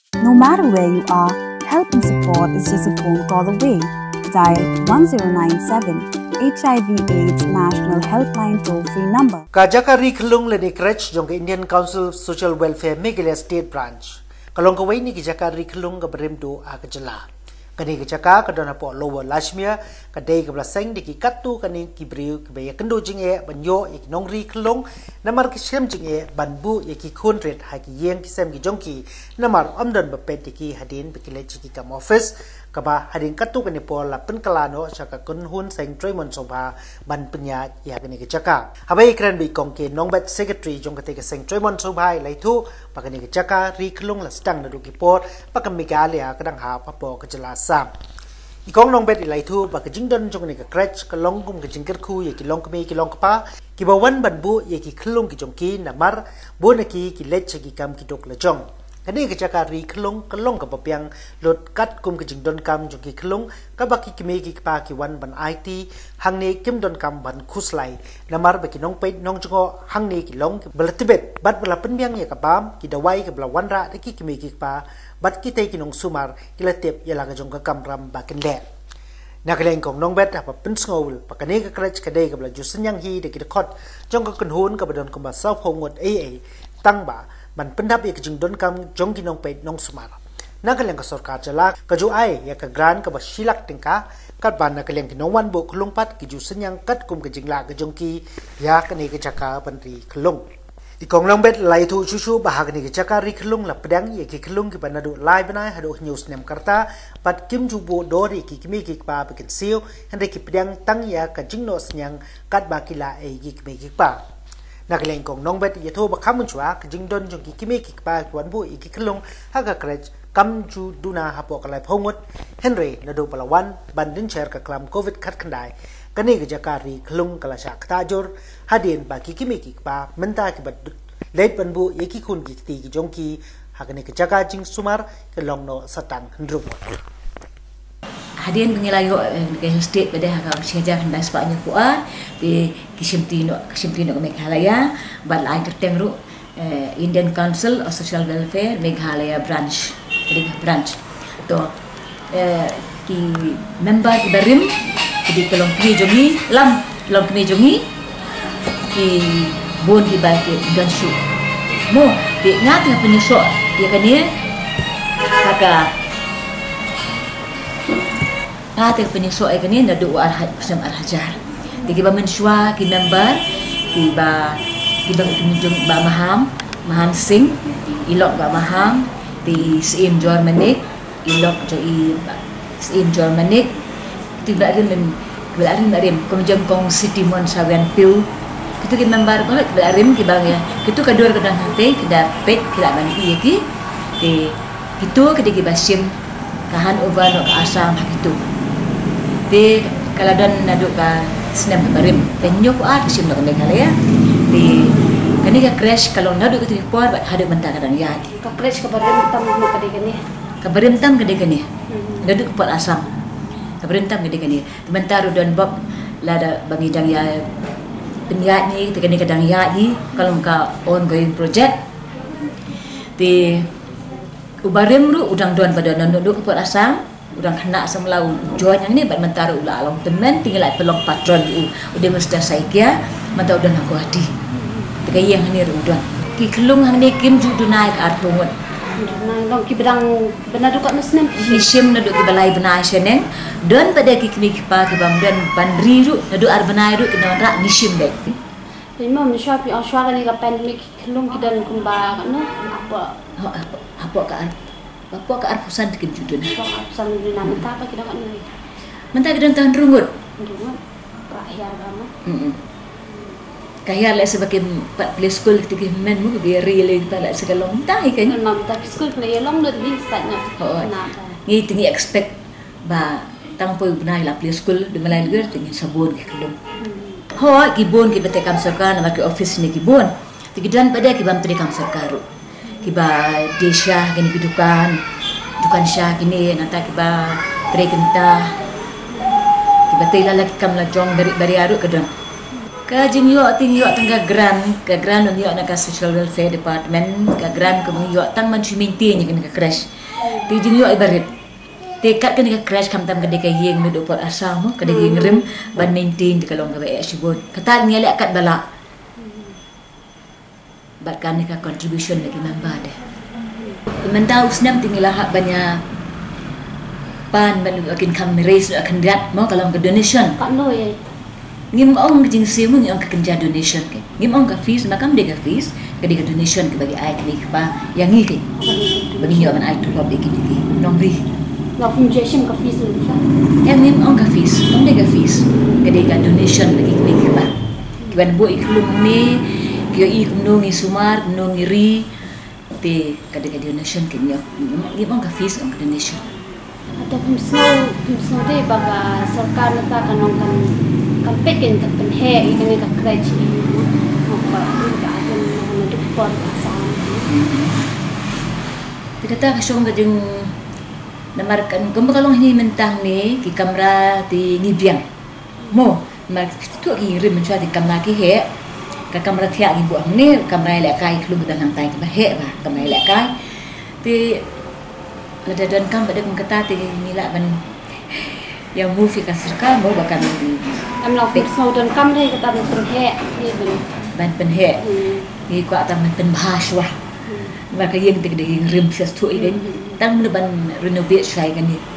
No matter where you are, help and support is just a phone call away. Dial 1097 HIV/AIDS National Helpline toll-free number. Kajakari Kalung le Krech jong Indian Council Social Welfare Meghalaya State Branch. Kalong kawai ni Kajakari Kalung ka beremdo akajala. Kani kajaka kadona po Lower Lashmia kadai ka blaseng di katu kani kibriu kibaya kendo jinge banyo ik nongri Kalung namar kisem jinge banbu yaki kunret haki yeng kisem ki jongki namar amdan bapet ki hadin bekile jiki kam office kaba hadin katu kani po la penkalano saka kunhun seng Tremon Sobha ban penya ya kani kajaka habai kran bi kongke nongbet secretary jong kate seng Tremon Sobha laitu pakani kajaka ri Kalung la stang na duki por pakamigalia kadang ha papo kajala sam ikong nong bet ilai thu ba kajing don jong ni ka crutch ka long kum kajing ker khu ye ki long kme ki long pa ki ba wan ban bu ye ki khlung ki jong ki namar bu na ki lech ki kam ki dok la jong kani ka chaka ri khlung ka long ka papyang lot kat kum kajing don kam jong ki khlung ka ba ki kme ki pa ki wan ban IT hang ne kim don kam ban khuslai namar ba ki nong pe nong jongo hang ne ki long bal tibet bat bala penbyang ye ka pam ki dawai ka bala wan ra ki kme ki pa bat kita kinong sumar kila tip yala ka jong ka kamram bakin le nakaleng kong nong bet apa pensngol pakane ka krach kadai ka bla jusen yang hi de kidakot jong ka kunhun ka badon ko ba saw phongot aa tang ba ban pendap ye jing don kam jong kinong pe nong sumar nakaleng ka sarkar jala ka ju ai ya ka gran ka ba silak tingka kat ban nakaleng kinong wan bo khulung pat ki jusen yang kat kum ka jingla ka jong ki ya kane ka jaka panri khulung ikong long bet lai thu chuchu bahag ni chaka ri khlung la pedang ye ki khlung ki banadu lai banai hado news nem karta pat kim ju bo dori ki kimi ki pa bekin siu hande ki pedang tang ya ka jingno snyang kat ba kila e ki kimi ki pa nakleng kong nong bet ye tho ba kham chwa ka jing don jong ki kimi ki pa kwan bu ki khlung ha ka krech kam ju duna hapo ka lai phongot henry nadu palawan ban din share ka klam covid khat khandai kani ke jakari khlung kala sha khta jor hadin ba ki kimi ki pa menta ki bad leit banbu yeki kun ki ti ki jongki hakani ke jaka jing sumar ke longno satang hendrum hadin pengilayo ke state pada haka syaja hendak sepaknya kuat di kisimtino Meghalaya bal ai tertengru Indian Council of Social Welfare Meghalaya branch to ki member di barim di kelong kini jongi lam kelong kini jongi di bon di baki dan shu mo di ngat yang penyusuk ya kan dia kaka ngat yang penyusuk ya kan dia nadu arhat bersama arhajar di kiba menshua ki member kiba kunjung ba maham sing ilok ba maham di sim Germany ilok jai sim Germany tiba rim kumjam kong city mon sawan piu kitu ki member ko rim ki bang ya kitu kador kadang hate kida pet kila ban ki te kitu kidi ki basim kahan uban no asam kitu te kaladon nadu ka snap rim penyo ko at sim no Meghalaya te kani ka crash kalau nadu kitu por bat hadu menta kadang ya ka crash ka barim tam mo kadi kani nadu por asam kaberentam gede kan dia sementara don bob lada bagi dang ya penyiat ni tekan kadang ya hi kalau ka ongoing project di ubarem ru udang don pada nanduk pot asam udang kena semlau joan yang ni bat mentara ula along temen tinggal pelong patron udah mesti saikia mantau don aku hati tekan yang ni udang ki kelung hang ni kim ju dunai ka arpungut nang ki bedang benar duka musnem isim nadu ki balai benai senen don pada ki kimi pa ki bam don bandri ru nadu ar benai ru ki don ra nisim dek lima miswa pi aswa ni ka pandemic kelung ki dan kumba no apa ka ar pusan ki judun pusan ni nama ta apa ki dak ni menta ki don tahan rungut rakyat kamu kaya lah sebagai 14 school ketika men mu biar real kita lah sekalong tahi kan memang tak school play long dah di startnya ni tinggi expect ba tangpo benai lah play school di Melayu ger tinggi sabun ke kelum kibon ki bete kam sarkar nama ki office ni kibon tigidan pada ki bam tadi kam sarkar kiba desha kini dukan syah kini nanta kiba trekenta kiba tela lagi kam la jong bari aru kedon Kajing yo tengah gran yo nak social welfare department ka gran ko yo tang man siminti ni kan ka crash Ti jing yo ibarit. Tekat kan ka crash kam tam kadai ka yeng me do pot asam mo kadai yeng rem ban maintain di kalong ka ba shibot. Kata ni ala kat bala. Bat kan ka contribution lagi member deh. Mentau senam tinggal hak banyak pan makin kam raise akan rat mau kalau ke donation. Kak no ye. Ngim ong jing simu ngim ong ka kerja donation ke. Ngim ong ka fees makam de ka fees ka de donation ke bagi ai ke pa yang ni ke. Bagi nyo man ai tu lob de ke ni nong ri. Ngau foundation ka fees ni sa. Yang ngim ong ka fees, ong de ka fees ka de donation bagi ke pa. Kiban bo iklum ni kyo I nungi sumar nungi ri te ka de donation ke nyo. Ngim ong ka fees ong ka donation. Atau pimsau deh baga sarkar nata kanong kan pekin kan penhe ikan ka krach apa ka akan untuk pot asam. Kita ka syong gading namarkan kung bakalong ini mentang ni ki kamera ti ngibiang mo mar tu ki rim mencuat di kamera ki he ka kamera thia ki buang ni kamera le kai klub dan nang tai ka he ba kamera le kai ti lada dan kam pada kata ti nila ban yang movie ka sarkar mo bakal Am lau pimsau dan kam deh kata penhe ni ban penhe ni ko atam pen bahaswa maka yang ti ring rim ses tu ikan tang ban renovate sai kan ni